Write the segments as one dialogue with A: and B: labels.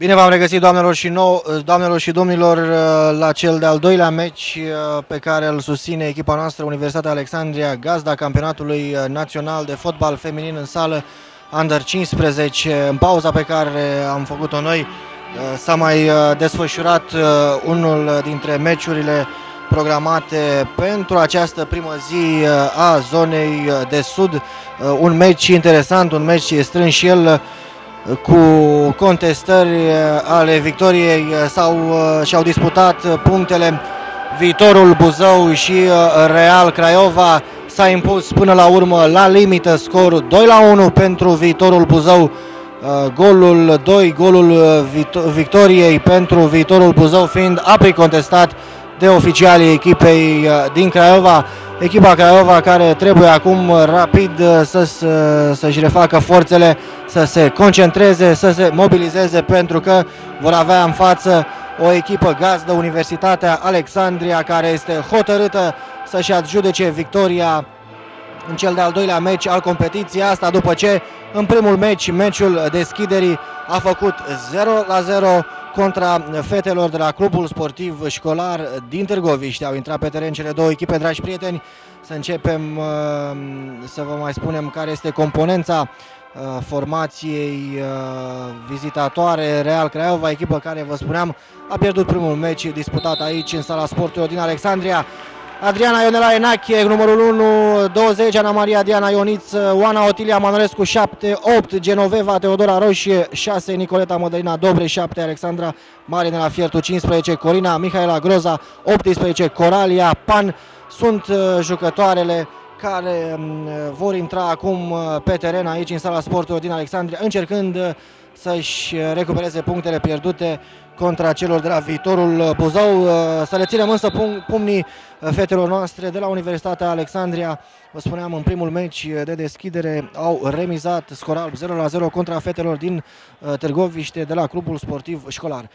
A: Bine v-am regăsit, doamnelor și domnilor, la cel de-al doilea meci pe care îl susține echipa noastră, Universitatea Alexandria, gazda campionatului național de fotbal feminin în sală Under 15. În pauza pe care am făcut-o noi s-a mai desfășurat unul dintre meciurile programate pentru această primă zi a zonei de sud. Un meci interesant, un meci strâns și el, cu contestări ale victoriei și-au disputat punctele Viitorul Buzău și Real Craiova. S-a impus până la urmă la limită scorul 2-1 pentru Viitorul Buzău. Golul victoriei pentru Viitorul Buzău fiind apoi contestat de oficialii echipei din Craiova. Echipa Craiova care trebuie acum rapid să-și refacă forțele, să se concentreze, să se mobilizeze, pentru că vor avea în față o echipă gazdă, Universitatea Alexandria, care este hotărâtă să-și adjudece victoria în cel de-al doilea meci al competiției. Asta după ce în primul meciul deschiderii, a făcut 0-0 contra fetelor de la Clubul Sportiv Școlar din Târgoviște. Au intrat pe teren cele două echipe, dragi prieteni. Să începem să vă mai spunem care este componența formației vizitatoare Real Craiova, echipă care, vă spuneam, a pierdut primul meci disputat aici în sala sporturilor din Alexandria. Adriana Ionela Enache, numărul 1, 20, Ana Maria Diana Ioniț, Oana Otilia Manolescu, 7, 8, Genoveva Teodora Roșie, 6, Nicoleta Mădălina Dobre, 7, Alexandra Marinela Fiertu, 15, Corina Mihaela Groza, 18, Coralia Pan. Sunt jucătoarele care vor intra acum pe teren aici în sala sporturilor din Alexandria, încercând să-și recupereze punctele pierdute contra celor de la Viitorul Buzău. Să le ținem însă pumnii fetelor noastre de la Universitatea Alexandria. Vă spuneam, în primul meci de deschidere au remizat scor alb 0-0 contra fetelor din Târgoviște de la Clubul Sportiv Școlar.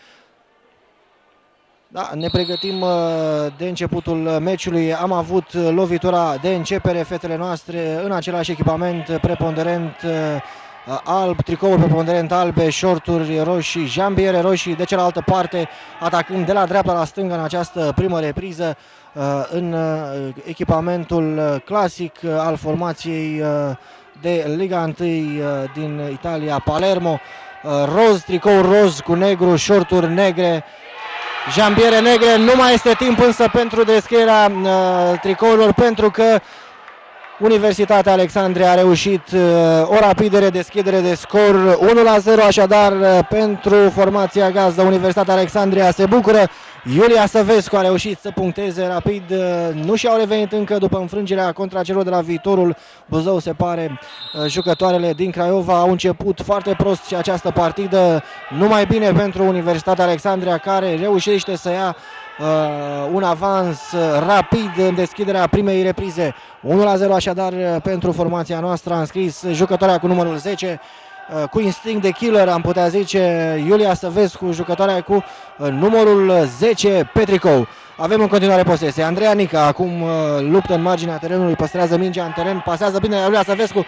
A: Da, ne pregătim de începutul meciului. Am avut lovitura de începere, fetele noastre în același echipament preponderent alb, tricouri preponderent albe, shorturi roșii, jambiere roșii. De cealaltă parte, atacând de la dreapta la stânga în această primă repriză, în echipamentul clasic al formației de Liga 1 din Italia, Palermo. Roz, tricou roz cu negru, shorturi negre, jambiere negre. Nu mai este timp însă pentru descrierea tricourilor, pentru că Universitatea Alexandria a reușit o rapidă redeschidere de scor, 1-0 așadar pentru formația gazdă. Universitatea Alexandria se bucură. Iulia Săvescu a reușit să puncteze rapid. Nu și-au revenit încă după înfrângerea contra celor de la Viitorul Buzău. Se pare jucătoarele din Craiova au început foarte prost și această partidă. Numai bine pentru Universitatea Alexandria, care reușește să ia un avans rapid în deschiderea primei reprize. 1-0 așadar pentru formația noastră. A înscris jucătoarea cu numărul 10, cu instinct de killer, am putea zice, Iulia Săvescu, jucătoarea cu numărul 10 pe tricou. Avem în continuare posesie. Andreea Nica acum luptă în marginea terenului, păstrează mingea în teren, pasează bine la Iulia Săvescu.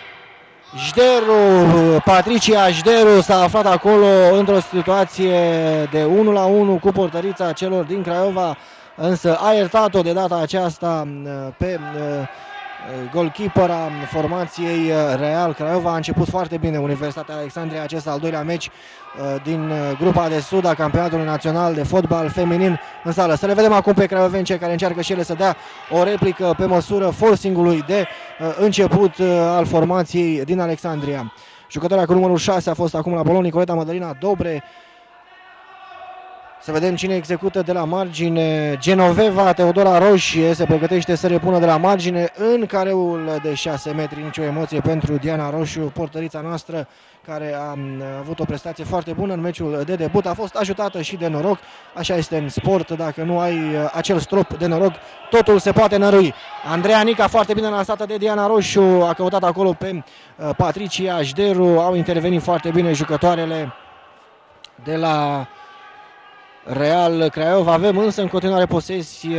A: Jderu, Patricia Jderu s-a aflat acolo într-o situație de 1-1 cu portărița celor din Craiova, însă a iertat-o de data aceasta pe golkeepera formației Real Craiova. A început foarte bine Universitatea Alexandria acest al doilea meci din grupa de sud a campionatului național de fotbal feminin în sală. Să le vedem acum pe craiovencei care încearcă și ele să dea o replică pe măsură forcingului de început al formației din Alexandria. Jucătoarea cu numărul 6 a fost acum la balon, Nicoleta Mădălina Dobre. Să vedem cine execută de la margine. Genoveva Teodora Roșie se pregătește să repună de la margine în careul de 6 metri. Nicio emoție pentru Diana Roșu, portărița noastră, care a avut o prestație foarte bună în meciul de debut. A fost ajutată și de noroc. Așa este în sport, dacă nu ai acel strop de noroc, totul se poate nărui. Andreea Nica, foarte bine lansată de Diana Roșu, a căutat acolo pe Patricia Jderu. Au intervenit foarte bine jucătoarele de la Real Craiova. Avem însă în continuare posesie,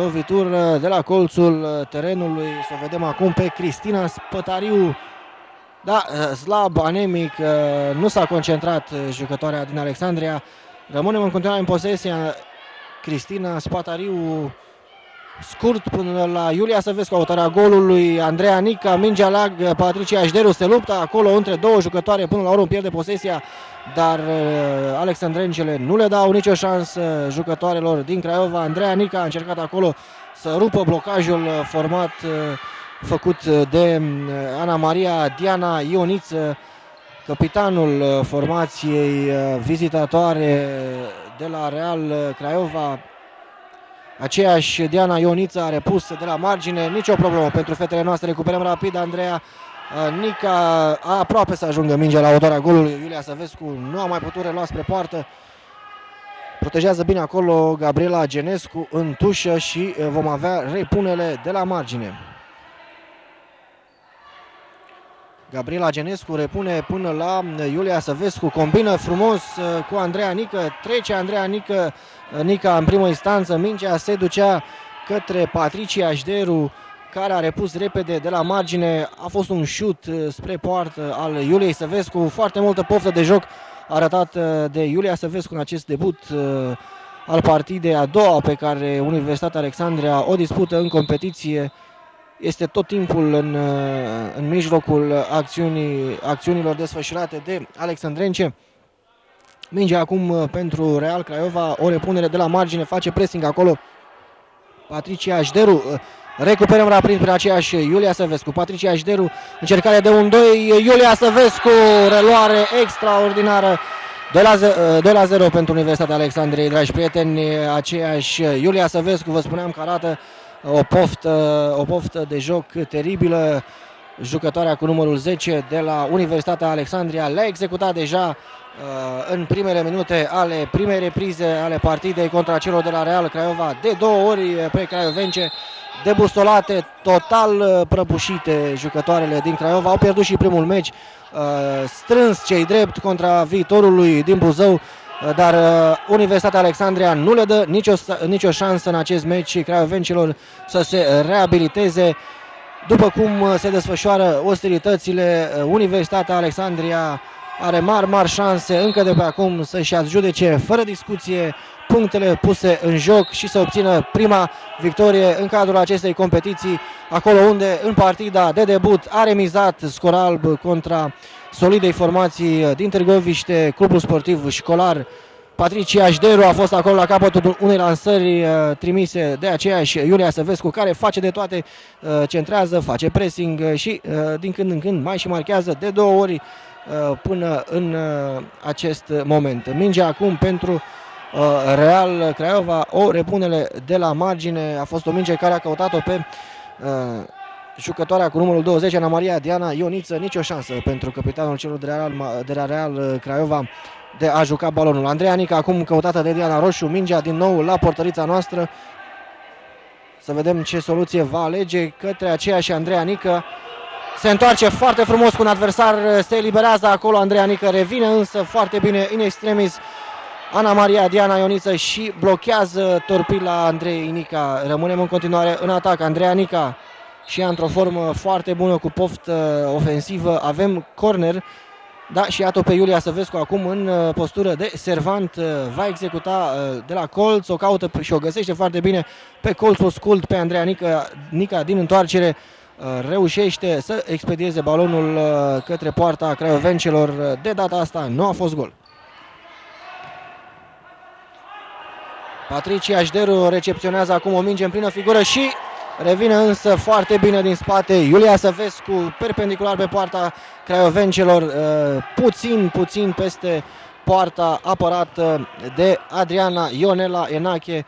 A: lovitură de la colțul terenului. Să vedem acum pe Cristina Spătariu, Da, slab, anemic, nu s-a concentrat jucătoarea din Alexandria. Rămânem în continuare în posesia. Cristina Spatariu scurt până la Iulia Săvescu, autoarea golului. Andreea Nica, mingea larg, Patricia Ajderu se luptă acolo între două jucătoare, până la urmă pierde posesia, dar alexandrencele nu le dau nicio șansă jucătoarelor din Craiova. Andreea Nica a încercat acolo să rupă blocajul făcut de Ana Maria Diana Ioniță, capitanul formației vizitatoare de la Real Craiova. Aceeași Diana Ioniță a repus de la margine, nicio problemă pentru fetele noastre. Recuperăm rapid. Andreea Nica a aproape să ajungă mingea la autoarea golului. Iulia Săvescu nu a mai putut relua spre poartă. Protejează bine acolo Gabriela Genescu în tușă și vom avea repunele de la margine. Gabriela Genescu repune până la Iulia Săvescu, combină frumos cu Andreea Nică, trece Andreea Nica în primă instanță, mingea se ducea către Patricia Ajderu, care a repus repede de la margine. A fost un șut spre poartă al Iuliei Săvescu, foarte multă poftă de joc arătat de Iulia Săvescu în acest debut al partidei a doua pe care Universitatea Alexandria o dispută în competiție. Este tot timpul în mijlocul acțiunilor desfășurate de alexandrence. Mingea acum pentru Real Craiova, o repunere de la margine, face pressing acolo Patricia Ajderu. Recuperăm rapid pe aceeași Iulia Săvescu. Patricia Ajderu, încercare de 1-2, Iulia Săvescu, reluare extraordinară. 2-0 pentru Universitatea Alexandriei, dragi prieteni. Aceeași Iulia Săvescu, vă spuneam că arată o poftă de joc teribilă. Jucătoarea cu numărul 10 de la Universitatea Alexandria le-a executat deja în primele minute ale primei reprize ale partidei contra celor de la Real Craiova de 2 ori pe craiovence, debusolate, total prăbușite jucătoarele din Craiova. Au pierdut și primul meci strâns, cei drept, contra viitorului din Buzău, dar Universitatea Alexandria nu le dă nicio șansă în acest meci craiovencilor să se reabiliteze. După cum se desfășoară ostilitățile, Universitatea Alexandria are mari șanse încă de pe acum să-și adjudece fără discuție punctele puse în joc și să obțină prima victorie în cadrul acestei competiții, acolo unde în partida de debut a remizat scor alb contra solidei formații din Târgoviște, clubul sportiv școlar. Patricia Ajderu a fost acolo la capătul unei lansări trimise de aceeași Iulia Săvescu, care face de toate, centrează, face pressing și din când în când mai și marchează de 2 ori până în acest moment. Mingea acum pentru Real Craiova, o repunere de la margine. A fost o minge care a căutat-o pe jucătoarea cu numărul 20, Ana Maria Diana Ioniță. Nicio șansă pentru capitanul celor de la Real Craiova de a juca balonul. Andreea Nica acum căutată de Diana Roșu, mingea din nou la portărița noastră. Să vedem ce soluție va alege către aceeași Andreea Nică. Se întoarce foarte frumos cu un adversar, se eliberează acolo Andreea Nică, revine însă foarte bine in extremis Ana Maria Diana Ioniță și blochează torpila Andrei Nica. Rămânem în continuare în atac. Andreea Nica și ea într-o formă foarte bună, cu poftă ofensivă. Avem corner. Da, și iată pe Iulia Săvescu acum în postură de servant. Va executa de la colț, o caută și o găsește foarte bine pe colțul scult pe Andreea Nica din întoarcere. Reușește să expedieze balonul către poarta craiovencelor. De data asta nu a fost gol. Patricia Ajderu recepționează acum o minge în plină figură și revine însă foarte bine din spate Iulia Săvescu, perpendicular pe poarta craiovencelor, puțin peste poarta apărată de Adriana Ionela Enache.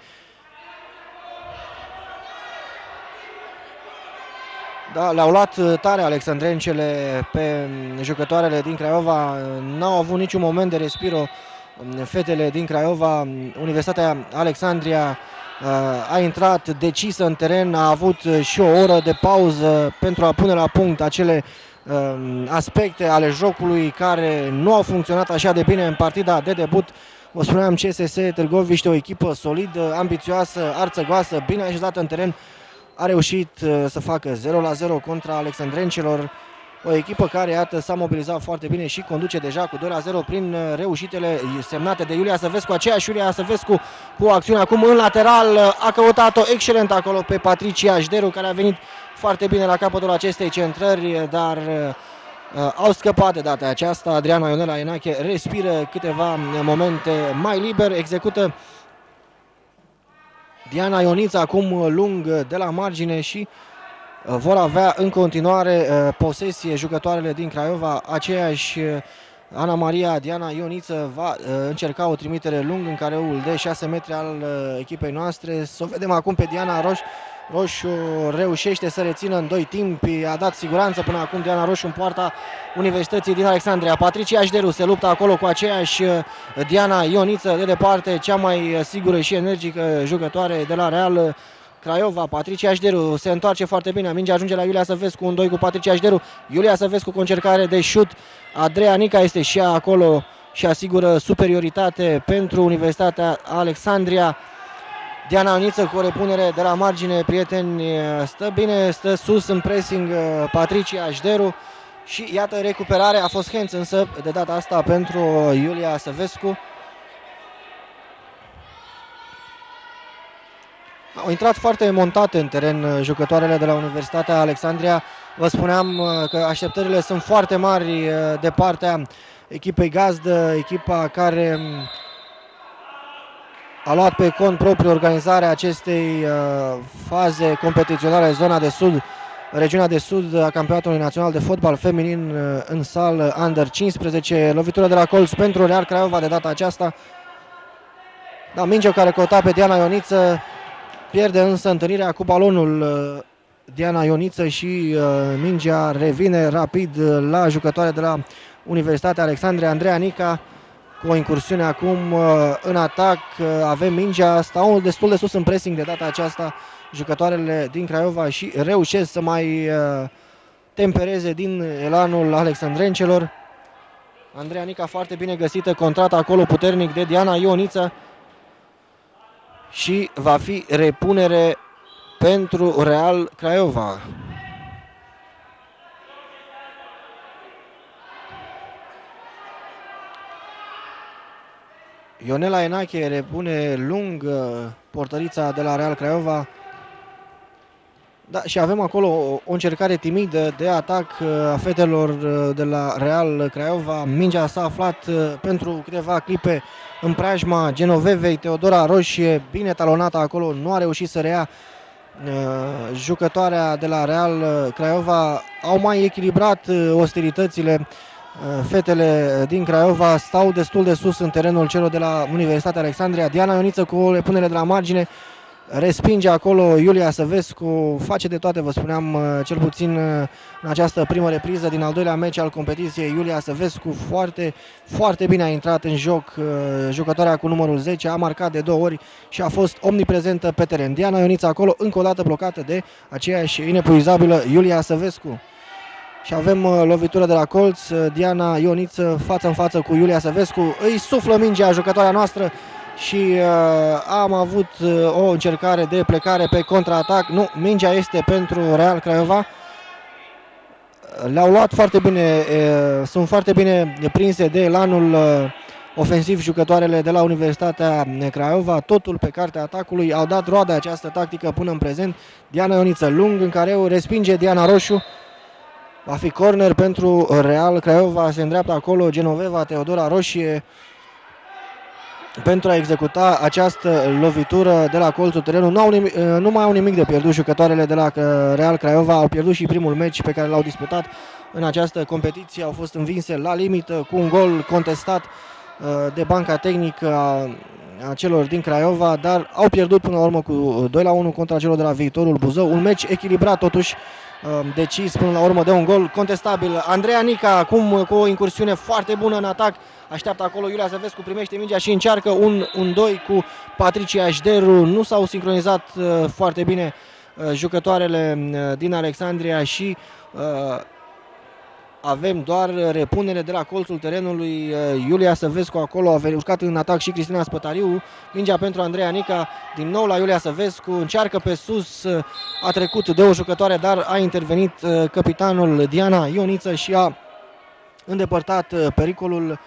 A: Da, le-au luat tare alexandrencele pe jucătoarele din Craiova, n-au avut niciun moment de respiro fetele din Craiova. Universitatea Alexandria a intrat decisă în teren, a avut și o oră de pauză pentru a pune la punct acele aspecte ale jocului care nu au funcționat așa de bine în partida de debut. Vă spuneam, CSS Târgoviște, o echipă solidă, ambițioasă, arțăgoasă, bine așezată în teren, a reușit să facă 0-0 contra alexandrencelor. O echipă care, iată, s-a mobilizat foarte bine și conduce deja cu 2-0 prin reușitele semnate de Iulia Săvescu. Aceeași Iulia Săvescu cu acțiunea acum în lateral. A căutat-o excelent acolo pe Patricia Jderu, care a venit foarte bine la capătul acestei centrări, dar au scăpat de data aceasta. Adriana Ionela Enache respiră câteva momente mai liber. Execută Diana Ioniță acum lung de la margine și vor avea în continuare posesie jucătoarele din Craiova. Aceeași Ana Maria Diana Ioniță va încerca o trimitere lung în careul de 6 metri al echipei noastre. Să o vedem acum pe Diana Roșu reușește să rețină în 2 timpi, a dat siguranță până acum Diana Roșu în poarta Universității din Alexandria. Patricia Jderu se luptă acolo cu aceeași Diana Ioniță, de departe cea mai sigură și energică jucătoare de la Real Craiova. Patricia Jderu se întoarce foarte bine, mingea ajunge la Iulia Săvescu, un 2 cu Patricia Jderu. Iulia Săvescu cu o încercare de șut. Andreea Nica este și ea acolo și asigură superioritate pentru Universitatea Alexandria. Diana Ioniță cu o repunere de la margine, prieteni, stă bine, stă sus în pressing Patricia Jderu și iată recuperarea, a fost hands însă de data asta pentru Iulia Săvescu. Au intrat foarte montate în teren jucătoarele de la Universitatea Alexandria. Vă spuneam că așteptările sunt foarte mari de partea echipei gazdă, echipa care a luat pe cont propriu organizarea acestei faze competiționale, zona de sud, regiunea de sud a campionatului național de fotbal feminin în sală under 15. Lovitură de la colț pentru Real Craiova de data aceasta. Da, mingea care căuta pe Diana Ioniță, pierde însă întâlnirea cu balonul Diana Ioniță și mingea revine rapid la jucătoarea de la Universitatea Alexandria, Andreea Nica, cu o incursiune acum în atac. Avem mingea, stau destul de sus în pressing de data aceasta jucătoarele din Craiova și reușesc să mai tempereze din elanul alexandrencelor. Andreea Nica foarte bine găsită, contrat acolo puternic de Diana Ioniță și va fi repunere pentru Real Craiova. Ionela Enache repune lung portărița de la Real Craiova. Da, și avem acolo o încercare timidă de atac a fetelor de la Real Craiova. Mingea s-a aflat pentru câteva clipe în preajma Genovevei. Teodora Roșie, bine talonată acolo, nu a reușit să reia. Jucătoarea de la Real Craiova au mai echilibrat ostilitățile. Fetele din Craiova stau destul de sus în terenul celor de la Universitatea Alexandria. Diana Ioniță cu o repunere de la margine respinge acolo Iulia Săvescu, face de toate, vă spuneam, cel puțin în această primă repriză din al doilea meci al competiției. Iulia Săvescu foarte, foarte bine a intrat în joc, jucătoarea cu numărul 10, a marcat de 2 ori și a fost omniprezentă pe teren. Diana Ioniță acolo încă o dată blocată de aceeași inepuizabilă Iulia Săvescu. Și avem lovitură de la colț, Diana Ioniță față în față cu Iulia Săvescu, îi suflă mingea jucătoarea noastră și am avut o încercare de plecare pe contraatac. Nu, mingea este pentru Real Craiova. Le-au luat foarte bine, sunt foarte bine prinse de elanul ofensiv jucătoarele de la Universitatea Craiova. Totul pe cartea atacului, au dat roade această tactică până în prezent. Diana Ioniță lung în careu, respinge Diana Roșu. Va fi corner pentru Real Craiova, se îndreaptă acolo Genoveva, Teodora Roșie pentru a executa această lovitură de la colțul terenului. Nu mai au nimic de pierdut jucătoarele de la Real Craiova, au pierdut și primul meci pe care l-au disputat în această competiție, au fost învinse la limită cu un gol contestat de banca tehnică a celor din Craiova, dar au pierdut până la urmă cu 2-1 contra celor de la Viitorul Buzău. Un meci echilibrat totuși, decis până la urmă de un gol contestabil. Andreea Nica acum cu o incursiune foarte bună în atac, așteaptă acolo Iulia Săvescu, primește mingea și încearcă un 2 cu Patricia Jderu. Nu s-au sincronizat foarte bine jucătoarele din Alexandria și avem doar repunere de la colțul terenului. Iulia Săvescu acolo, a urcat în atac și Cristina Spătariu. Mingea pentru Andreea Nica, din nou la Iulia Săvescu, încearcă pe sus, a trecut de o jucătoare, dar a intervenit capitanul Diana Ioniță și a îndepărtat pericolul.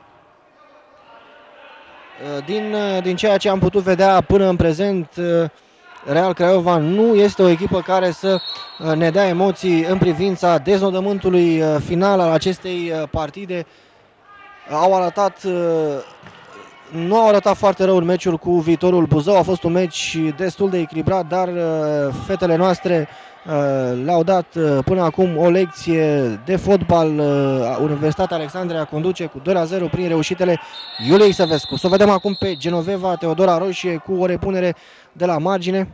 A: Din ceea ce am putut vedea până în prezent, Real Craiova nu este o echipă care să ne dea emoții în privința deznodământului final al acestei partide. Nu au arătat foarte rău în meciul cu Viitorul Buzău, a fost un meci destul de echilibrat, dar fetele noastre le-au dat până acum o lecție de fotbal. Universitatea Alexandria conduce cu 2-0 prin reușitele Iuliei Săvescu. Să o vedem acum pe Genoveva Teodora Roșie cu o repunere de la margine.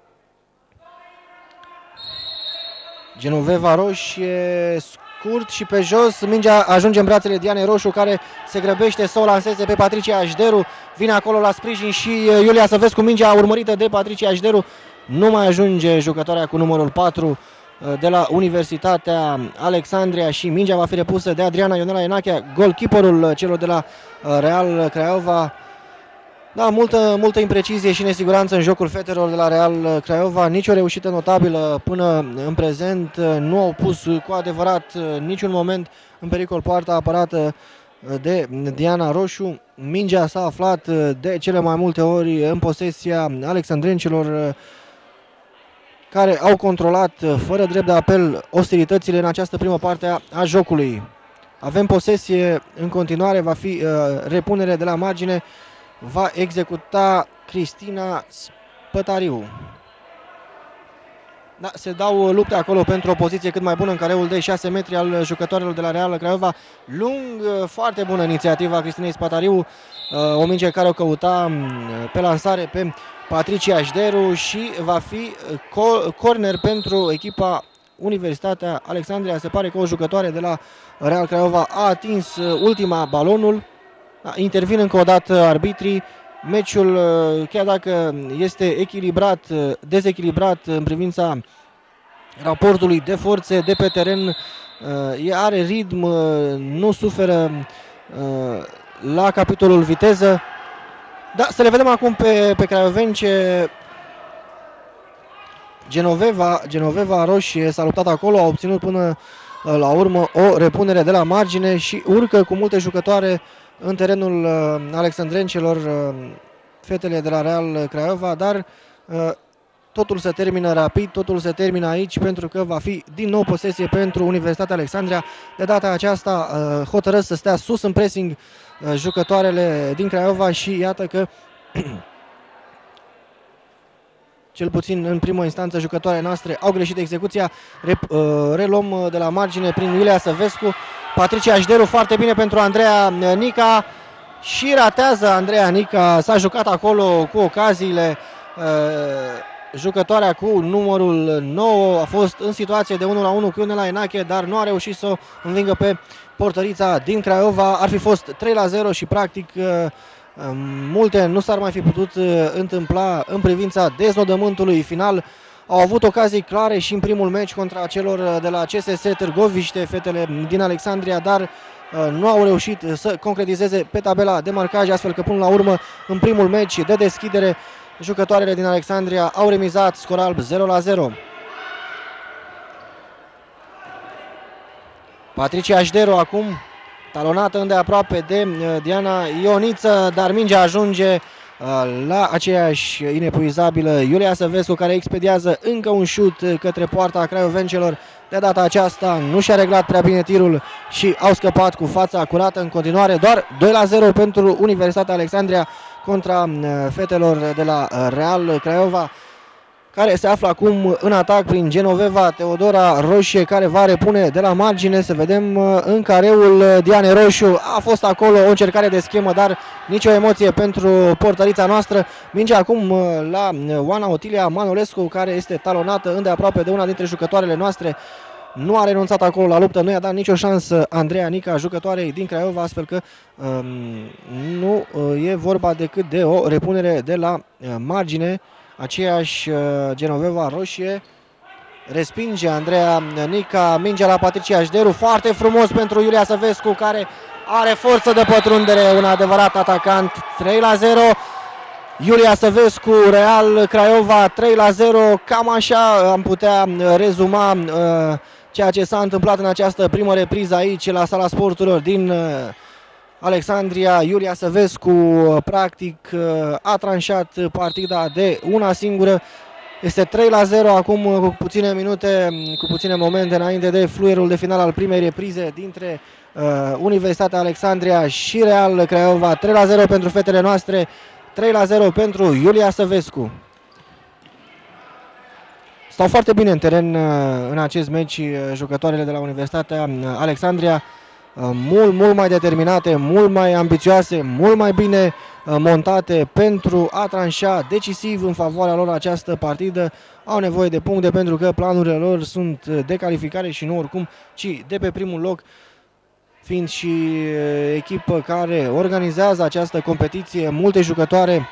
A: Genoveva Roșie, scurt și pe jos, mingea ajunge în brațele Dianei Roșu, care se grăbește să o lanseze pe Patricia Așderu, vine acolo la sprijin și Iulia Săvescu, mingea urmărită de Patricia Așderu, nu mai ajunge jucătoarea cu numărul 4 de la Universitatea Alexandria și mingea va fi repusă de Adriana Ionela Enachea, golkeeperul celor de la Real Craiova. Da, multă imprecizie și nesiguranță în jocul fetelor de la Real Craiova, nicio reușită notabilă până în prezent, nu au pus cu adevărat niciun moment în pericol poarta apărată de Diana Roșu. Mingea s-a aflat de cele mai multe ori în posesia alexandrencilor, care au controlat fără drept de apel ostilitățile în această primă parte a jocului. Avem posesie în continuare, va fi repunere de la margine, va executa Cristina Spătariu. Da, se dau lupte acolo pentru o poziție cât mai bună în careul de 6 metri al jucătorilor de la Real Craiova. Lung, foarte bună inițiativa Cristinei Spătariu, o minge care o căuta pe lansare pe Patricia Așderu și va fi corner pentru echipa Universitatea Alexandria. Se pare că o jucătoare de la Real Craiova a atins ultima balonul. Da, intervin încă o dată arbitrii. Meciul, chiar dacă este echilibrat, dezechilibrat în privința raportului de forțe de pe teren, are ritm, nu suferă la capitolul viteză. Da, să le vedem acum pe craiovence. Genoveva Roșie s-a luptat acolo, a obținut până la urmă o repunere de la margine și urcă cu multe jucătoare în terenul alexandrencelor fetele de la Real Craiova, dar totul se termină rapid, totul se termină aici, pentru că va fi din nou posesie pentru Universitatea Alexandria. De data aceasta hotărăsc să stea sus în pressing jucătoarele din Craiova și iată că cel puțin în primă instanță jucătoarele noastre au greșit execuția. Reluăm de la margine prin Iulia Săvescu. Patricia Așderu, foarte bine pentru Andreea Nica și ratează Andreea Nica. S-a jucat acolo cu ocaziile. Jucătoarea cu numărul 9 a fost în situație de 1-1 cu Ionela Enache, dar nu a reușit să o învingă pe portărița din Craiova. Ar fi fost 3-0 și practic multe nu s-ar mai fi putut întâmpla în privința deznodământului final. Au avut ocazii clare și în primul meci contra celor de la CSS Târgoviște, fetele din Alexandria, dar nu au reușit să concretizeze pe tabela de marcaj, astfel că până la urmă în primul meci de deschidere jucătoarele din Alexandria au remizat scor alb 0-0. Patricia Așderu acum talonată îndeaproape de Diana Ioniță, dar mingea ajunge la aceeași inepuizabilă Iulia Săvescu, care expediază încă un șut către poarta craiovencelor. De data aceasta nu și-a reglat prea bine tirul și au scăpat cu fața curată. În continuare doar 2-0 pentru Universitatea Alexandria contra fetelor de la Real Craiova, care se află acum în atac prin Genoveva Teodora Roșie, care va repune de la margine. Să vedem în careul Diane Roșu. A fost acolo o încercare de schemă, dar nicio emoție pentru portărița noastră. Mingea acum la Oana Otilia Manolescu, care este talonată îndeaproape de una dintre jucătoarele noastre. Nu a renunțat acolo la luptă, nu i-a dat nicio șansă Andreea Nica, jucătoarei din Craiova, astfel că nu e vorba decât de o repunere de la margine. Aceeași Genoveva Roșie respinge Andreea Nica, mingea la Patricia Așderu, foarte frumos pentru Iulia Săvescu, care are forță de pătrundere, un adevărat atacant. 3-0, Iulia Săvescu, Real Craiova 3-0, cam așa am putea rezuma ceea ce s-a întâmplat în această primă repriză aici la Sala Sporturilor din Alexandria. Iulia Săvescu practic a tranșat partida de una singură. Este 3-0 acum cu puține minute, cu puține momente înainte de fluierul de final al primei reprize dintre Universitatea Alexandria și Real Craiova. 3-0 pentru fetele noastre, 3-0 pentru Iulia Săvescu. Stau foarte bine în teren în acest meci jucătoarele de la Universitatea Alexandria, mult mai determinate, mult mai ambițioase, mult mai bine montate pentru a tranșa decisiv în favoarea lor această partidă. Au nevoie de puncte pentru că planurile lor sunt de calificare și nu oricum, ci de pe primul loc, fiind și echipă care organizează această competiție, multe jucătoare,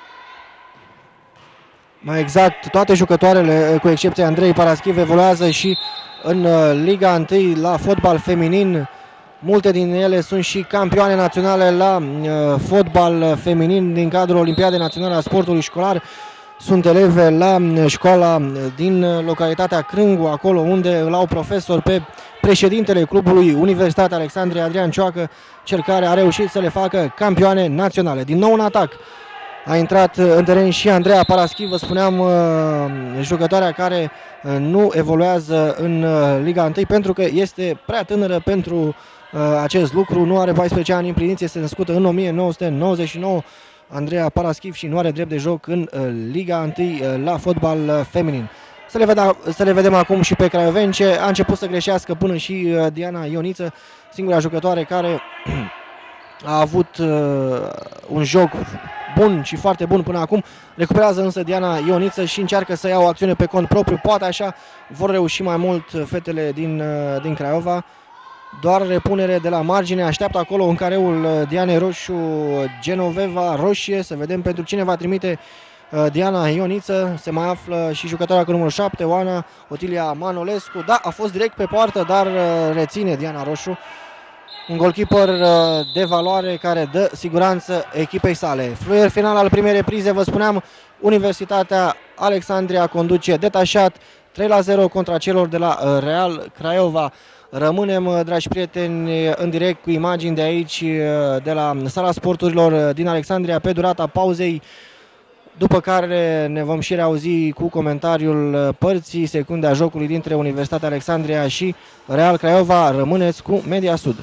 A: mai exact toate jucătoarele cu excepția Andrei Paraschiv evoluează și în Liga 1 la fotbal feminin. Multe din ele sunt și campioane naționale la fotbal feminin din cadrul Olimpiadei Naționale a Sportului Școlar. Sunt eleve la școala din localitatea Crângu, acolo unde îl au profesor pe președintele clubului Universitatea Alexandria, Adrian Cioacă, cel care a reușit să le facă campioane naționale. Din nou un atac. A intrat în teren și Andreea Paraschiv, vă spuneam, jucătoarea care nu evoluează în Liga 1 pentru că este prea tânără pentru acest lucru. Nu are 14 ani împliniți, este născută în 1999, Andreea Paraschiv, și nu are drept de joc în Liga 1 la fotbal feminin. Să le vedem acum și pe craiovence. A început să greșească până și Diana Ioniță, singura jucătoare care a avut un joc bun și foarte bun până acum. Recuperează însă Diana Ioniță și încearcă să ia o acțiune pe cont propriu. Poate așa vor reuși mai mult fetele din Craiova. Doar repunere de la margine. Așteaptă acolo în careul Dianei Roșu Genoveva Roșie. Să vedem pentru cine va trimite Diana Ioniță. Se mai află și jucătoarea cu numărul 7, Oana Otilia Manolescu. Da, a fost direct pe poartă, dar reține Diana Roșu. Un goalkeeper de valoare care dă siguranță echipei sale. Fluier final al primei reprize, vă spuneam, Universitatea Alexandria conduce detașat 3-0 contra celor de la Real Craiova. Rămânem, dragi prieteni, în direct cu imagini de aici, de la Sala Sporturilor din Alexandria, pe durata pauzei, după care ne vom și reauzi cu comentariul părții secunde a jocului dintre Universitatea Alexandria și Real Craiova. Rămâneți cu Media Sud.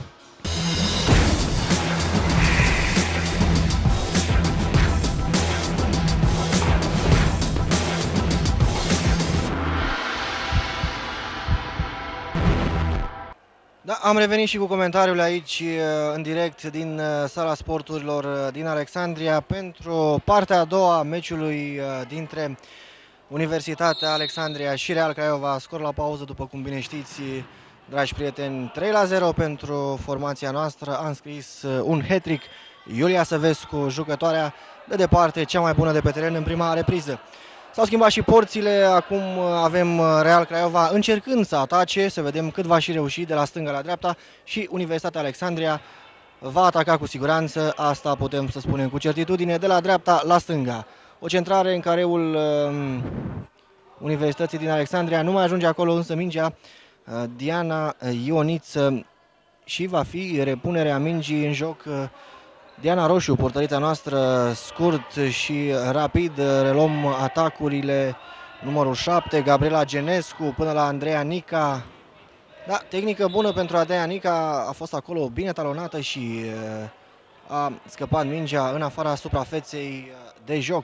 A: Da, am revenit și cu comentariul aici în direct din Sala Sporturilor din Alexandria pentru partea a doua a meciului dintre Universitatea Alexandria și Real Craiova. Scor la pauză, după cum bine știți, dragi prieteni, 3-0 pentru formația noastră. A înscris un hat-trick Iulia Săvescu, jucătoarea de departe cea mai bună de pe teren în prima repriză. S-au schimbat și porțile, acum avem Real Craiova încercând să atace, să vedem cât va și reuși de la stânga la dreapta, și Universitatea Alexandria va ataca cu siguranță, asta putem să spunem cu certitudine, de la dreapta la stânga. O centrare în careul Universității din Alexandria, nu mai ajunge acolo însă mingea Diana Ioniță și va fi repunerea mingii în joc. Diana Roșu, portărița noastră, scurt și rapid reluăm atacurile. Numărul 7, Gabriela Genescu, până la Andreea Nica. Da, tehnică bună pentru Andreea Nica, a fost acolo bine talonată și a scăpat mingea în afara suprafeței de joc.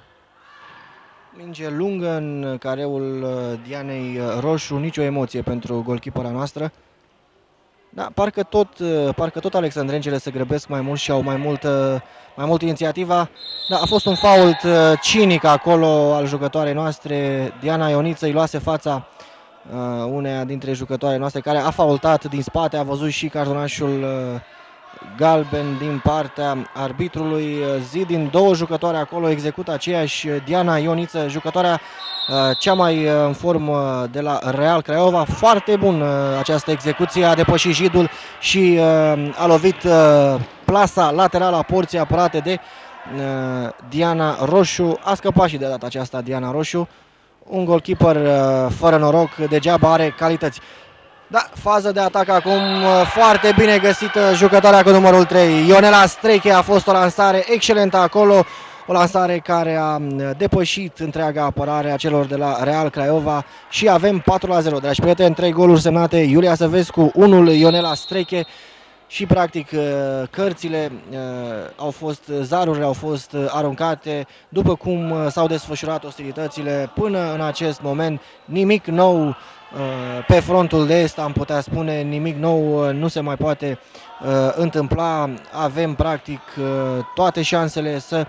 A: Minge lungă în careul Dianei Roșu, nicio emoție pentru golkeepera noastră. Da, parcă tot alexandrencele se grăbesc mai mult și au mai mult inițiativa. Da, a fost un fault cinic acolo al jucătoarei noastre. Diana Ioniță îi luase fața uneia dintre jucătoarele noastre care a faultat din spate. A văzut și cartonașul galben din partea arbitrului Zidin. Două jucătoare acolo execută aceeași Diana Ioniță, jucătoarea cea mai în formă de la Real Craiova. Foarte bun această execuție, a depășit jidul și a lovit plasa laterală a porții apărate de Diana Roșu. A scăpat și de data aceasta Diana Roșu. Un goalkeeper fără noroc degeaba are calități. Da, fază de atac acum foarte bine găsită jucătoarea cu numărul 3. Ionela Streche, a fost o lansare excelentă acolo. O lansare care a depășit întreaga apărare a celor de la Real Craiova și avem 4-0. Dragi prieteni, 3 goluri semnate Iulia Săvescu, unul Ionela Streche și practic cărțile au fost, zarurile au fost aruncate după cum s-au desfășurat ostilitățile până în acest moment. Nimic nou pe frontul de est, am putea spune, nimic nou nu se mai poate întâmpla. Avem practic toate șansele să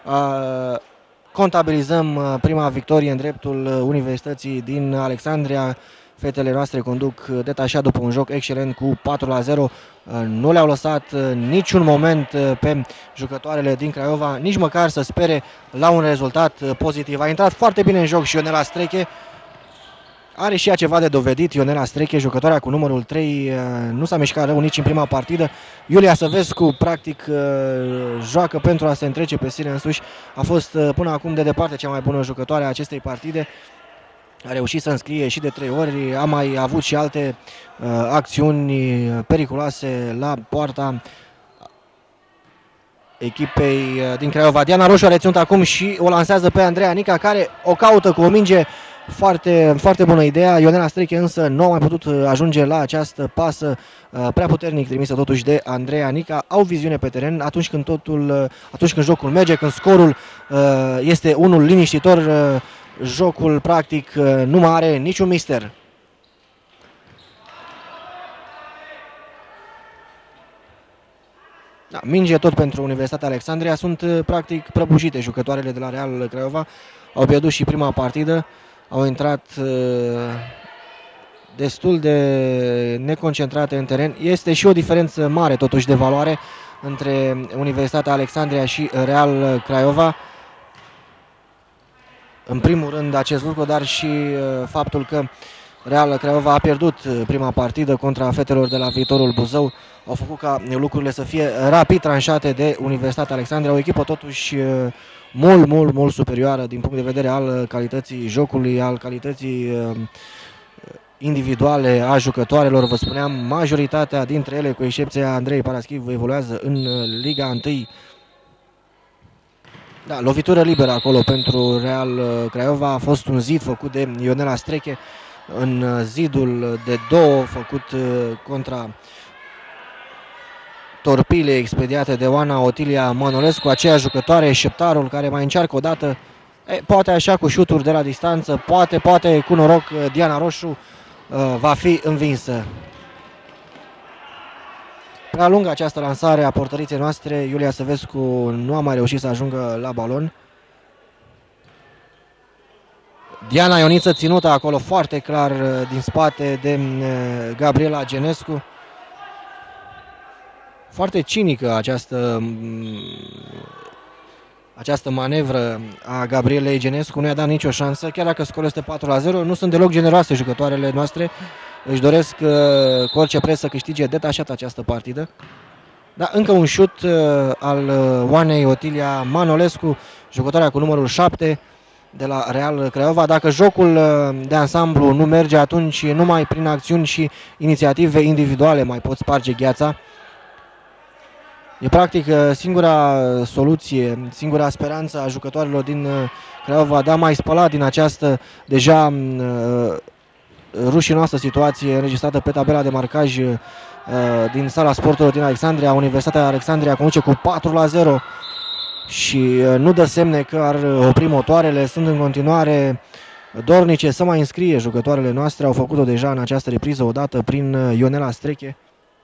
A: contabilizăm prima victorie în dreptul Universității din Alexandria. Fetele noastre conduc detașat după un joc excelent cu 4-0. Nu le-au lăsat niciun moment pe jucătoarele din Craiova, nici măcar să spere la un rezultat pozitiv. A intrat foarte bine în joc și Ionela Streche. Are și ea ceva de dovedit, Ionela Streche, jucătoarea cu numărul 3, nu s-a mișcat rău nici în prima partidă. Iulia Săvescu, practic, joacă pentru a se întrece pe sine însuși. A fost până acum de departe cea mai bună jucătoare a acestei partide. A reușit să înscrie și de 3 ori, a mai avut și alte acțiuni periculoase la poarta echipei din Craiova. Diana Roșu a reținut acum și o lansează pe Andreea Nica, care o caută cu o minge. Foarte, foarte bună ideea. Ionela Streche însă nu a mai putut ajunge la această pasă prea puternic trimisă totuși de Andreea Nica. Au viziune pe teren atunci când jocul merge, când scorul este unul liniștitor, jocul practic nu mai are niciun mister. Da, minge tot pentru Universitatea Alexandria. Sunt practic prăbușite jucătoarele de la Real Craiova. Au pierdut și prima partidă. Au intrat destul de neconcentrate în teren. Este și o diferență mare totuși de valoare între Universitatea Alexandria și Real Craiova. În primul rând acest lucru, dar și faptul că Real Craiova a pierdut prima partidă contra fetelor de la Viitorul Buzău. Au făcut ca lucrurile să fie rapid tranșate de Universitatea Alexandria, o echipă totuși mult superioară din punct de vedere al calității jocului, al calității individuale a jucătoarelor. Vă spuneam, majoritatea dintre ele, cu excepția Andrei Paraschiv, evoluează în Liga 1. Da, lovitură liberă acolo pentru Real Craiova. A fost un zid făcut de Ionela Streche în zidul de 2 făcut contra torpile expediate de Oana Otilia Manolescu, aceea jucătoare, șeptarul, care mai încearcă o dată, poate așa cu șuturi de la distanță, poate cu noroc Diana Roșu va fi învinsă. Prea lungă această lansare a portăriței noastre, Iulia Săvescu nu a mai reușit să ajungă la balon. Diana Ioniță ținută acolo foarte clar din spate de Gabriela Genescu. Foarte cinică această manevră a Gabrielei Genescu, nu i-a dat nicio șansă, chiar dacă scorul este 4-0, nu sunt deloc generoase jucătoarele noastre, își doresc cu orice preț să câștige detașat această partidă. Da, încă un șut al Oanei Otilia Manolescu, jucătoarea cu numărul 7 de la Real Craiova. Dacă jocul de ansamblu nu merge, atunci numai prin acțiuni și inițiative individuale mai pot sparge gheața. E practic singura soluție, singura speranță a jucătorilor din Craiova de a mai spăla din această deja rușinoasă situație înregistrată pe tabela de marcaj din sala sporturilor din Alexandria. Universitatea Alexandria conduce cu 4-0 și nu dă semne că ar opri motoarele. Sunt în continuare dornice să mai înscrie jucătoarele noastre. Au făcut-o deja în această repriză odată prin Ionela Streche.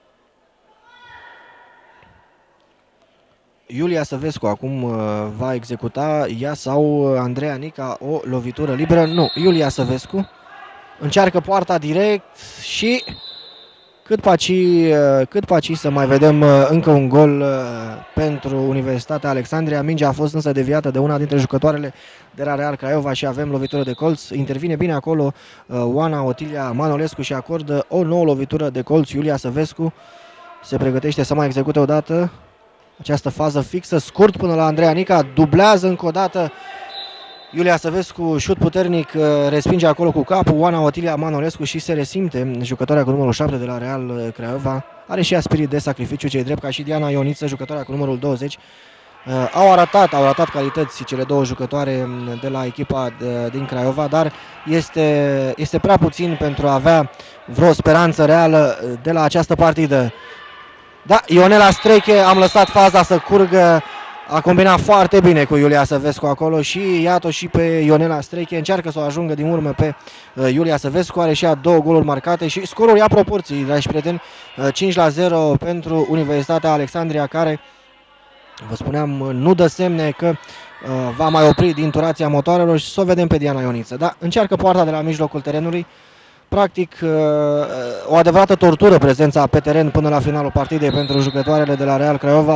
A: Iulia Săvescu acum va executa ea sau Andreea Nica o lovitură liberă. Nu, Iulia Săvescu încearcă poarta direct și cât paci să mai vedem încă un gol pentru Universitatea Alexandria. Mingea a fost însă deviată de una dintre jucătoarele de la Real Craiova și avem lovitură de colț. Intervine bine acolo Oana Otilia Manolescu și acordă o nouă lovitură de colț Iulia Săvescu. Se pregătește să mai execute o dată această fază fixă, scurt până la Andreea Nica, dublează încă o dată Iulia Săvescu, șut puternic, respinge acolo cu capul Oana Otilia Manolescu și se resimte jucătoarea cu numărul 7 de la Real Craiova. Are și ea spirit de sacrificiu, ce-i drept, ca și Diana Ioniță, jucătoarea cu numărul 20. Au arătat calități cele două jucătoare de la echipa din Craiova, dar este prea puțin pentru a avea vreo speranță reală de la această partidă. Da, Ionela Streche, am lăsat faza să curgă, a combinat foarte bine cu Iulia Săvescu acolo și iată și pe Ionela Streche, încearcă să o ajungă din urmă pe Iulia Săvescu, are și ea 2 goluri marcate și scorul ia proporții, dragi prieteni, 5-0 pentru Universitatea Alexandria, care, vă spuneam, nu dă semne că va mai opri din turația motoarelor și să o vedem pe Diana Ioniță. Da, încearcă poarta de la mijlocul terenului, practic o adevărată tortură prezența pe teren până la finalul partidei pentru jucătoarele de la Real Craiova.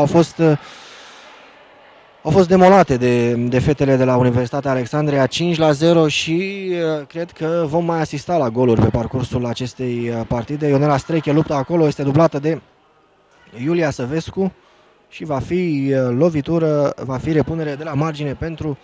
A: Au fost demolate de fetele de la Universitatea Alexandria, 5-0 și cred că vom mai asista la goluri pe parcursul acestei partide. Ionela Streche luptă acolo, este dublată de Iulia Săvescu și va fi lovitură, va fi repunere de la margine pentru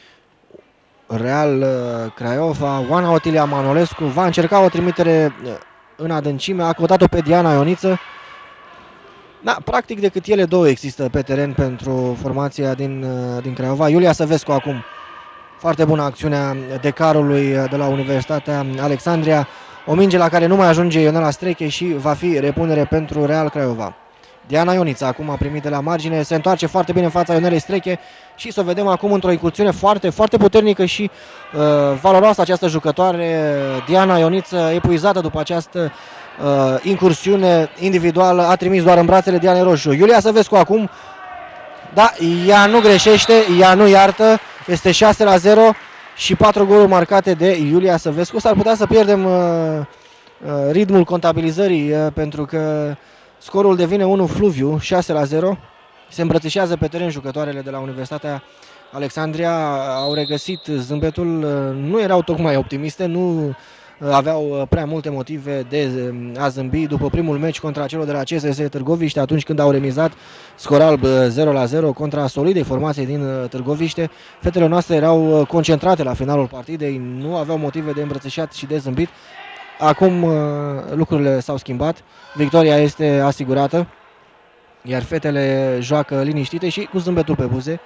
A: Real Craiova. Oana Otilia Manolescu va încerca o trimitere în adâncime, a căutat-o pe Diana Ioniță. Da, practic decât ele două există pe teren pentru formația din Craiova. Iulia Săvescu acum. Foarte bună acțiunea decarului de la Universitatea Alexandria. O minge la care nu mai ajunge Ionela Streche și va fi repunere pentru Real Craiova. Diana Ioniță acum a primit de la margine, se întoarce foarte bine în fața Ionelei Streche și să o vedem acum într-o incursiune foarte, foarte puternică și valoroasă această jucătoare. Diana Ioniță, epuizată după această incursiune individuală, a trimis doar în brațele Dianei Roșu. Iulia Săvescu acum, da, ea nu greșește, ea nu iartă, este 6-0 și 4 goluri marcate de Iulia Săvescu. S-ar putea să pierdem ritmul contabilizării pentru că scorul devine unul fluviu, 6-0. Se îmbrățișează pe teren jucătoarele de la Universitatea Alexandria, au regăsit zâmbetul, nu erau tocmai optimiste, nu aveau prea multe motive de a zâmbi după primul meci contra celor de la CSS Târgoviște, atunci când au remizat scor alb 0-0 contra solidei formației din Târgoviște. Fetele noastre erau concentrate la finalul partidei, nu aveau motive de îmbrățișat și de zâmbit. Acum lucrurile s-au schimbat, victoria este asigurată, iar fetele joacă liniștite și cu zâmbetul pe buze.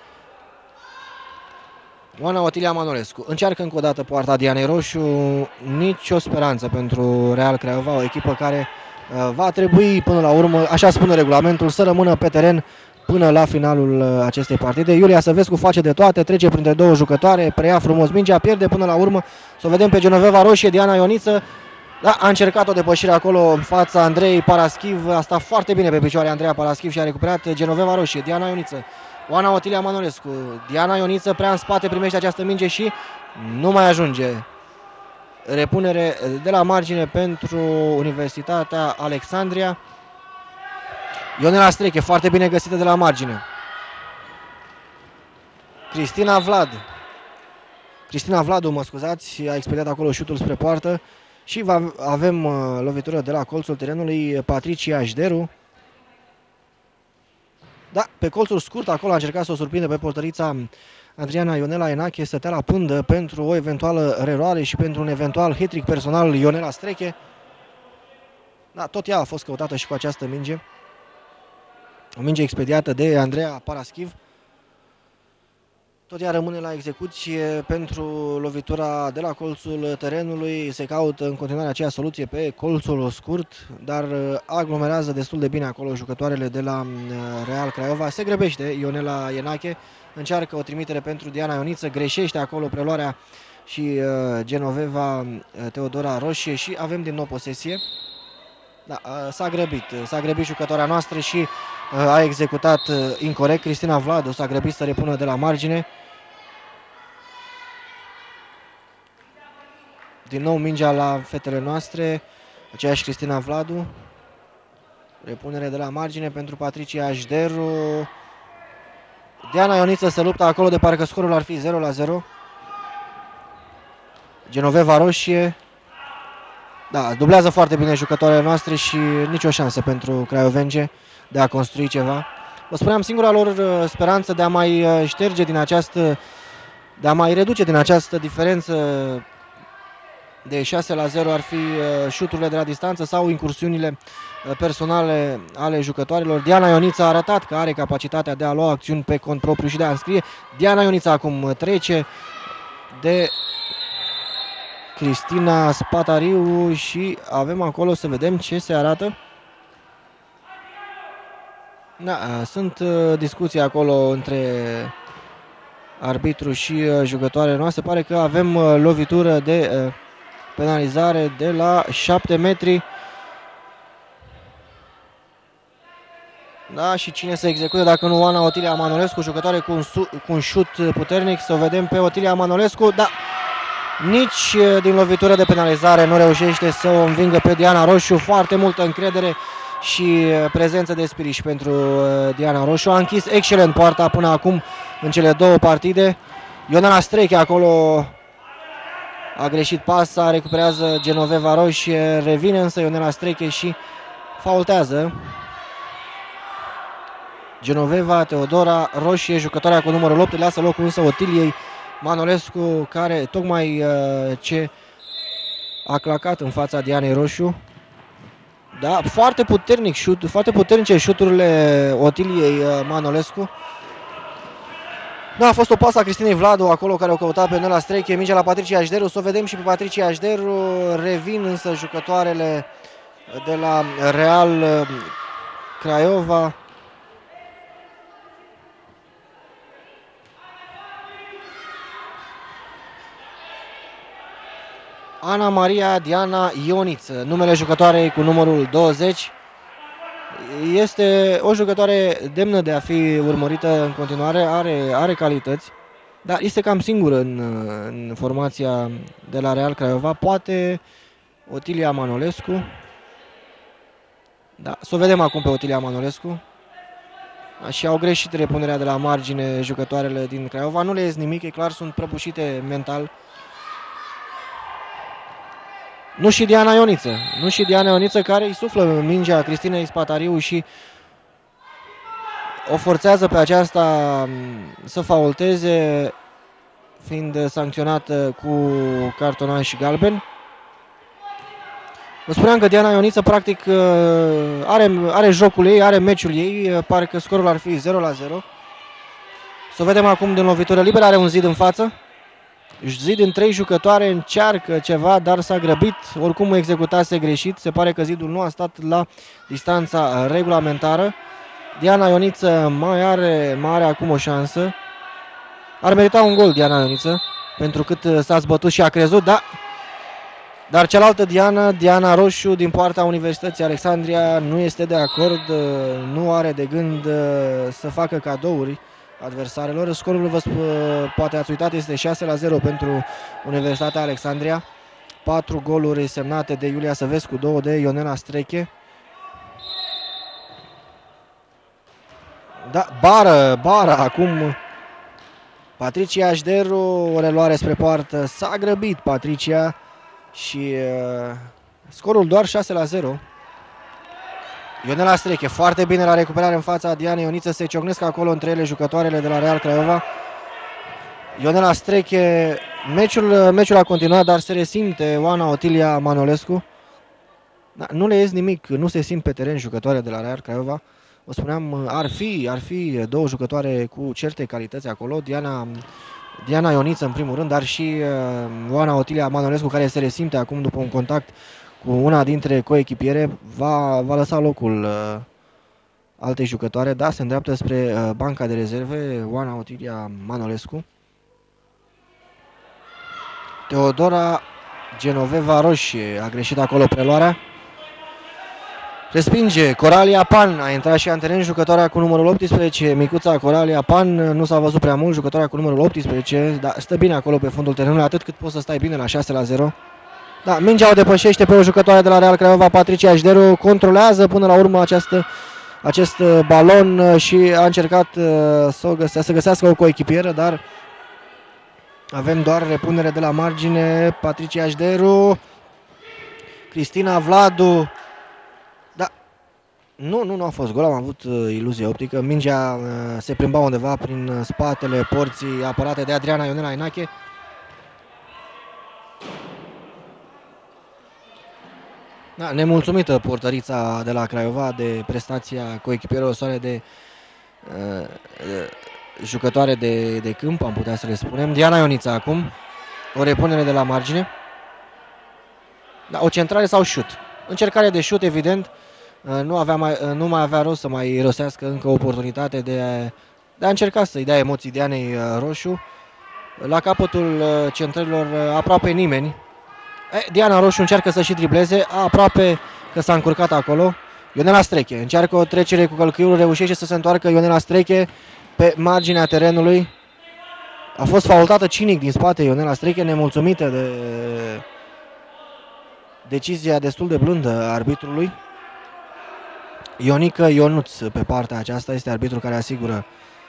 A: Oana Otilia Manolescu încearcă încă o dată poarta Dianei Roșu, nicio speranță pentru Real Craiova, o echipă care va trebui până la urmă, așa spune regulamentul, să rămână pe teren până la finalul acestei partide. Iulia Săvescu face de toate, trece printre două jucătoare, preia frumos mingea, pierde până la urmă. Să o vedem pe Genoveva Roșie, Diana Ioniță. Da, a încercat o depășire acolo în fața Andrei Paraschiv, a stat foarte bine pe picioare Andreea Paraschiv și a recuperat Genoveva Roșie, Diana Ioniță. Oana Otilia Manolescu, Diana Ioniță prea în spate, primește această minge și nu mai ajunge. Repunere de la margine pentru Universitatea Alexandria. Ionela Streche, foarte bine găsită de la margine. Cristina Vladu, mă scuzați, a expediat acolo șutul spre poartă și avem lovitură de la colțul terenului, Patricia Jderu. Da, pe colțul scurt acolo a încercat să o surprindă pe portărița Adriana Ionela Enache, stătea la pândă pentru o eventuală reroare și pentru un eventual hat-trick personal Ionela Streche. Da, tot ea a fost căutată și cu această minge. O minge expediată de Andreea Paraschiv. Tot ea rămâne la execuție pentru lovitura de la colțul terenului. Se caută în continuare aceea soluție pe colțul scurt, dar aglomerează destul de bine acolo jucătoarele de la Real Craiova. Se grăbește Ionela Enache, încearcă o trimitere pentru Diana Ioniță, greșește acolo preluarea și Genoveva Teodora Roșie și avem din nou posesie. Da, s-a grăbit jucătoarea noastră și a executat incorect. Cristina Vladu s-a grăbit să repună de la margine. Din nou mingea la fetele noastre, aceeași Cristina Vladu. Repunere de la margine pentru Patricia Ajderu. Diana Ioniță se luptă acolo de parcă scorul ar fi 0-0. Genoveva roșie. Da, dublează foarte bine jucătoarele noastre și nicio șansă pentru craiovenge de a construi ceva. Vă spuneam, singura lor speranță de a mai șterge din această, de a mai reduce din această diferență de 6-0 ar fi șuturile de la distanță sau incursiunile personale ale jucătoarelor. Diana Ioniță a arătat că are capacitatea de a lua acțiuni pe cont propriu și de a înscrie. Diana Ioniță acum trece de Cristina Spatariu și avem acolo să vedem ce se arată. Da, sunt discuții acolo între arbitru și jucătoarele noastre. Pare că avem lovitură de penalizare de la 7 metri. Da, și cine se execute dacă nu Oana Otilia Manolescu, jucătoare cu un șut puternic. Să o vedem pe Otilia Manolescu. Da, nici din lovitură de penalizare nu reușește să o învingă pe Diana Roșu. Foarte multă încredere și prezență de spirit și pentru Diana Roșu. A închis excelent poarta până acum în cele două partide. Ionela Streche acolo a greșit pasa, recuperează Genoveva Roșie, revine însă Ionela Streche și faultează. Genoveva Teodora Roșie, jucătoarea cu numărul 8, lasă locul însă Otiliei Manolescu, care tocmai ce a clacat în fața Dianei Roșu. Da, foarte puternic șut, foarte puternice șuturile Otiliei Manolescu. Da, a fost o pasă a Cristinei Vladu acolo care o căuta pe Ionela Streche, mingea la Patricia Ajderu, să o vedem și pe Patricia Ajderu. Revin însă jucătoarele de la Real Craiova. Ana Maria Diana Ioniță, numele jucătoarei cu numărul 20. Este o jucătoare demnă de a fi urmărită în continuare, are calități, dar este cam singură în formația de la Real Craiova. Poate Otilia Manolescu. Da, să o vedem acum pe Otilia Manolescu. Și au greșit repunerea de la margine jucătoarele din Craiova. Nu le ies nimic, e clar, sunt prăbușite mental. Nu și Diana Ioniță. Nu și Diana Ioniță, care îi suflă mingea Cristinei Spatariu și o forțează pe aceasta să faulteze, fiind sancționată cu cartonaș galben. Vă spuneam că Diana Ioniță practic are jocul ei, are meciul ei, pare că scorul ar fi 0-0. Să vedem acum din lovitură liberă, are un zid în față. Zid în 3 jucătoare, încearcă ceva, dar s-a grăbit, oricum executase greșit. Se pare că zidul nu a stat la distanța regulamentară. Diana Ioniță mai are acum o șansă. Ar merita un gol Diana Ioniță, pentru cât s-a zbătut și a crezut, da. Dar cealaltă Diana Roșu, din partea Universității Alexandria, nu este de acord, nu are de gând să facă cadouri adversarelor. Scorul, poate ați uitat, este 6-0 pentru Universitatea Alexandria. 4 goluri semnate de Iulia Săvescu, 2 de Ionela Streche. Da, bară acum. Patricia Ajderu, o reluare spre poartă. S-a grăbit Patricia și scorul doar 6-0. Ionela Streche, foarte bine la recuperare în fața Dianei Ioniță, se ciocnesc acolo între ele jucătoarele de la Real Craiova. Ionela Streche, meciul a continuat, dar se resimte Oana Otilia Manolescu. Da, nu le ies nimic, nu se simt pe teren jucătoare de la Real Craiova. Vă spuneam, ar fi două jucătoare cu certe calități acolo, Diana Ioniță în primul rând, dar și Oana Otilia Manolescu, care se resimte acum după un contact cu una dintre coechipiere, va lăsa locul altei jucătoare. Da, se îndreaptă spre banca de rezerve Oana Otilia Manolescu. Teodora Genoveva Roșie a greșit acolo preluarea. Respinge Coralia Pan, a intrat și antren jucătoarea cu numărul 18, micuța Coralia Pan, nu s-a văzut prea mult, jucătoarea cu numărul 18, dar stă bine acolo pe fundul terenului, atât cât poți să stai bine la 6-0. Da, mingea o depășește pe o jucătoare de la Real Craiova, Patricia Ajderu, controlează până la urmă acest balon și a încercat să găsească o coechipieră, dar avem doar repunere de la margine. Patricia Ajderu, Cristina Vladu. Da, nu a fost gol, am avut iluzie optică. Mingea se plimba undeva prin spatele porții apărate de Adriana Ionela Inache. Da, nemulțumită portărița de la Craiova de prestația coechipierelor sale de jucătoare de câmp, am putea să le spunem. Diana Ionița acum, o repunere de la margine. Da, o centrare sau șut. Încercare de șut, evident. Nu mai avea rost să mai rosească încă o oportunitate de a încerca să-i dea emoții Dianei Roșu. La capătul centrărilor aproape nimeni. Diana Roșu încearcă să și dribleze, aproape că s-a încurcat acolo. Ionela Streche încearcă o trecere cu călcâiul, reușește să se întoarcă Ionela Streche pe marginea terenului. A fost faultată cinic din spate Ionela Streche, nemulțumită de decizia destul de blândă a arbitrului. Ionica Ionuț pe partea aceasta este arbitrul care asigură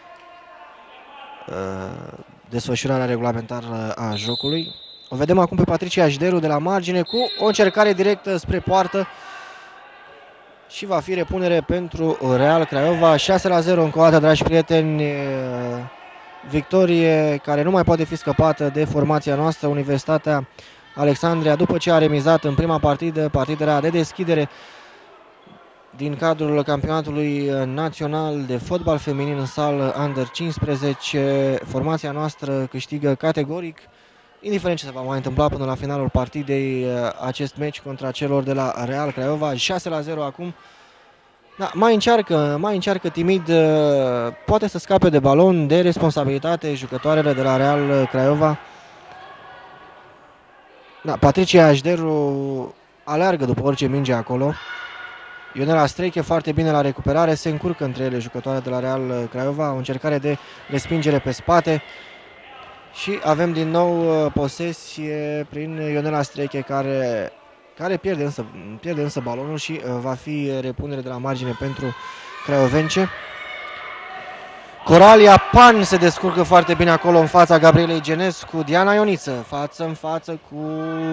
A: desfășurarea regulamentară a jocului. O vedem acum pe Patricia Ajderu de la margine cu o încercare directă spre poartă și va fi repunere pentru Real Craiova. 6-0 încă o dată, dragi prieteni, victorie care nu mai poate fi scăpată de formația noastră, Universitatea Alexandria, după ce a remizat în prima partidă, partida de deschidere din cadrul campionatului național de fotbal feminin în sală Under 15. Formația noastră câștigă categoric, indiferent ce se va mai întâmpla până la finalul partidei, acest meci contra celor de la Real Craiova. 6-0 acum. Da, mai încearcă timid, poate să scape de balon, de responsabilitate jucătoarele de la Real Craiova. Da, Patricia Ajderu aleargă după orice minge acolo. Ionela Streche foarte bine la recuperare, se încurcă între ele jucătoare de la Real Craiova, o încercare de respingere pe spate și avem din nou posesie prin Ionela Streche care pierde însă balonul și va fi repunere de la margine pentru craiovence. Coralia Pan se descurcă foarte bine acolo în fața Gabrielei Genescu. Diana Ioniță față în față cu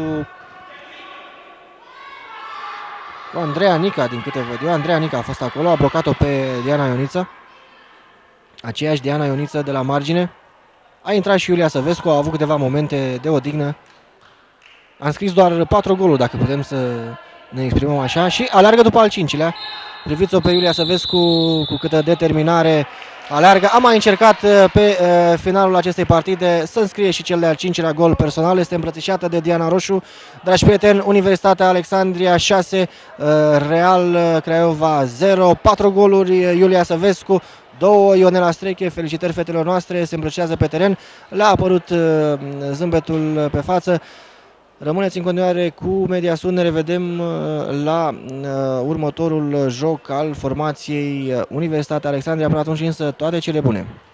A: Andreea Nica, din câte văd eu. Andreea Nica a fost acolo, a blocat-o pe Diana Ioniță. Aceeași Diana Ioniță de la margine. A intrat și Iulia Săvescu, a avut câteva momente de odihnă. Am scris doar 4 goluri, dacă putem să ne exprimăm așa. Și aleargă după al cincilea. Priviți-o pe Iulia Săvescu cu câtă determinare aleargă. A mai încercat pe finalul acestei partide să înscrie și cel de-al cincilea gol personal. Este îmbrățișată de Diana Roșu. Dragi prieteni, Universitatea Alexandria 6, Real Craiova 0. 4 goluri Iulia Săvescu, 2 Ionela Streche. Felicitări fetelor noastre, se îmbrățișează pe teren. Le-a apărut zâmbetul pe față. Rămâneți în continuare cu Mediasun, ne revedem la următorul joc al formației Universitatea Alexandria. Până atunci însă toate cele bune!